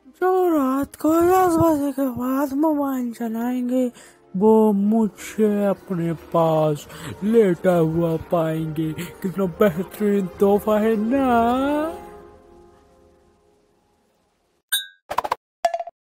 जो रात को 10 बजे के बाद मोबाइल चलाएंगे वो मुझे अपने पास लेटा हुआ पाएंगे। कितना बेहतरीन तोहफा है ना।